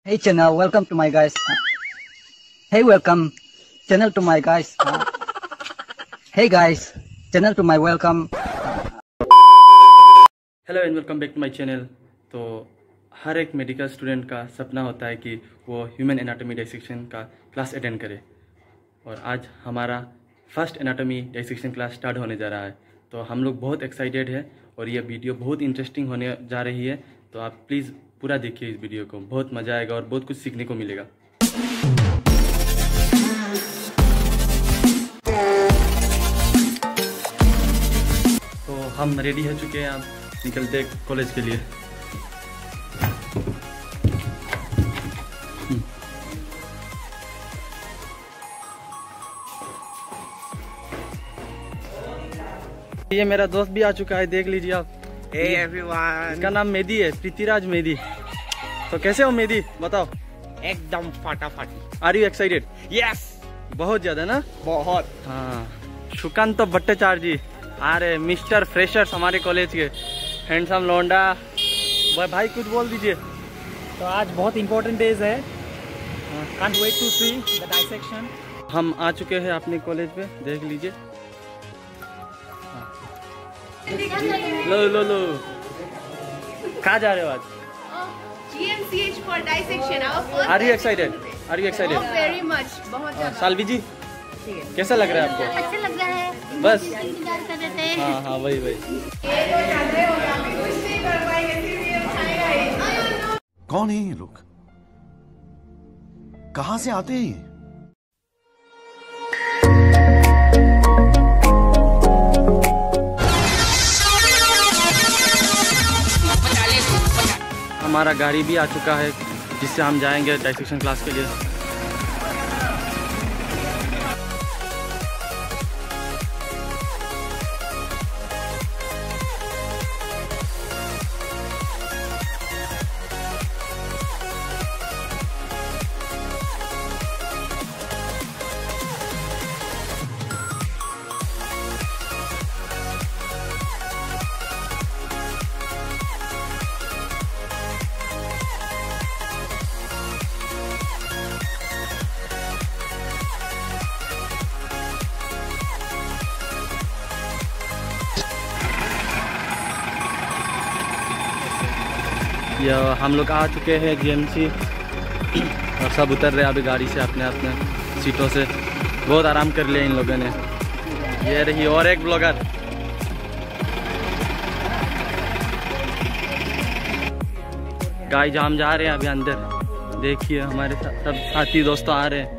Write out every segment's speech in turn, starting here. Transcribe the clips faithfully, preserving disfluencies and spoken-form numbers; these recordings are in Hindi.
Hey channel, welcome to my guys. Hey welcome channel to my guys. Hey guys, channel to my welcome. Hello and welcome back to my channel. तो हर एक मेडिकल स्टूडेंट का सपना होता है कि वो ह्यूमन एनाटॉमी डाइसेक्शन का क्लास अटेंड करे, और आज हमारा first anatomy dissection class start होने जा रहा है। तो हम लोग बहुत एक्साइटेड है और ये वीडियो बहुत इंटरेस्टिंग होने जा रही है। तो आप प्लीज़ पूरा देखिए इस वीडियो को, बहुत मज़ा आएगा और बहुत कुछ सीखने को मिलेगा। तो हम रेडी हो चुके हैं, आप निकलते हैं कॉलेज के लिए। ये मेरा दोस्त भी आ चुका है, देख लीजिए आप। Hey everyone, इसका नाम मेदी है, पृथ्वीराज मेदी। तो कैसे हो मेदी, बताओ। एकदम फटाफट। Are you excited? यस, बहुत ज्यादा ना। बहुत। हाँ, सुकांत भट्टाचार्य जी आ रहे, मिस्टर फ्रेशर्स हमारे कॉलेज के, हैंडसम लौंडा। भाई कुछ बोल दीजिए। तो आज बहुत इंपॉर्टेंट डेज है। Can't wait to see the dissection. हम आ चुके हैं अपने कॉलेज पे, देख लीजिए। लो लो लो, कहाँ जा रहे हो आज? G M C H for dissection. Our first. Are you excited? Are you excited? Oh, very much. बहुत ज़्यादा। सालवी जी, कैसा लग रहा है आपको? अच्छा लग रहा है। बस इंतजार कर रहे थे। हाँ हाँ वही वही। कौन है ये लोग? कहाँ से आते हैं ये? हमारा गाड़ी भी आ चुका है, जिससे हम जाएंगे डाइसेक्शन क्लास के लिए। या हम लोग आ चुके हैं जीएमसी और सब उतर रहे हैं अभी गाड़ी से अपने अपने सीटों से। बहुत आराम कर लिया इन लोगों ने। ये रही और एक ब्लॉगर। गाइस हम जा रहे हैं अभी अंदर, देखिए हमारे साथ सब साथी दोस्तों आ रहे हैं।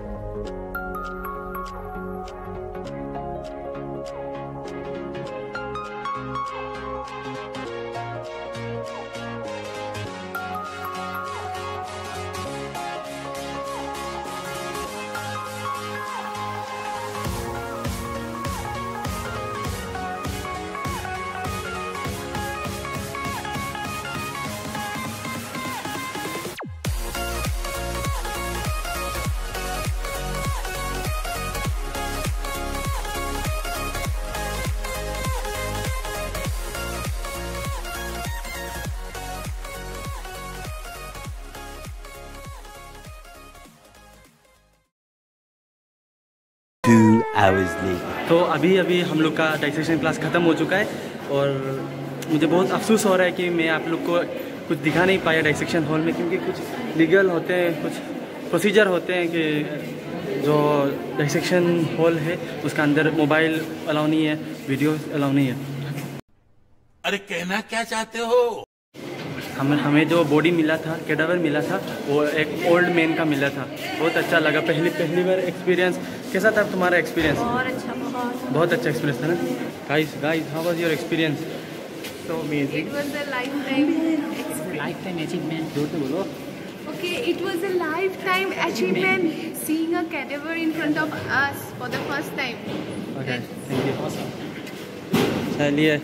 Two hours later. तो अभी अभी हम लोग का डाइसेक्शन क्लास ख़त्म हो चुका है, और मुझे बहुत अफसोस हो रहा है कि मैं आप लोग को कुछ दिखा नहीं पाया डाइसेक्शन हॉल में, क्योंकि कुछ लीगल होते हैं, कुछ प्रोसीजर होते हैं कि जो डाइसेक्शन हॉल है उसका अंदर मोबाइल अलाउ नहीं है, वीडियो अलाउ नहीं है। अरे कहना क्या चाहते हो? हमें हमें जो बॉडी मिला था, कैडावर मिला था, वो एक ओल्ड मैन का मिला था। बहुत अच्छा लगा, पहली पहली बार एक्सपीरियंस। कैसा था तुम्हारा एक्सपीरियंस? बहुत अच्छा, बहुत। बहुत अच्छा एक्सपीरियंस था ना। Guys guys how was your experience? So amazing. It was a lifetime experience. Lifetime achievement. जोर से बोलो. Okay, it was a lifetime achievement seeing a cadaver in front of us for the first time. Okay thank you. चलिए।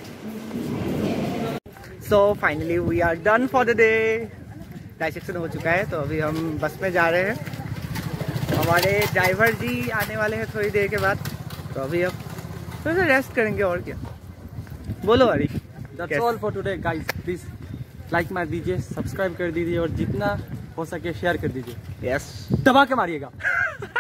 So finally we are done for the day. Dissection हो चुका है, तो अभी हम बस में जा रहे हैं। हमारे ड्राइवर जी आने वाले हैं थोड़ी देर के बाद, तो अभी हम थोड़ा सा रेस्ट करेंगे। और क्या बोलो हरी। That's all for today guys. Please like मार दीजिए, सब्सक्राइब कर दीजिए, और जितना हो सके शेयर कर दीजिए। यस, दबा के मारिएगा।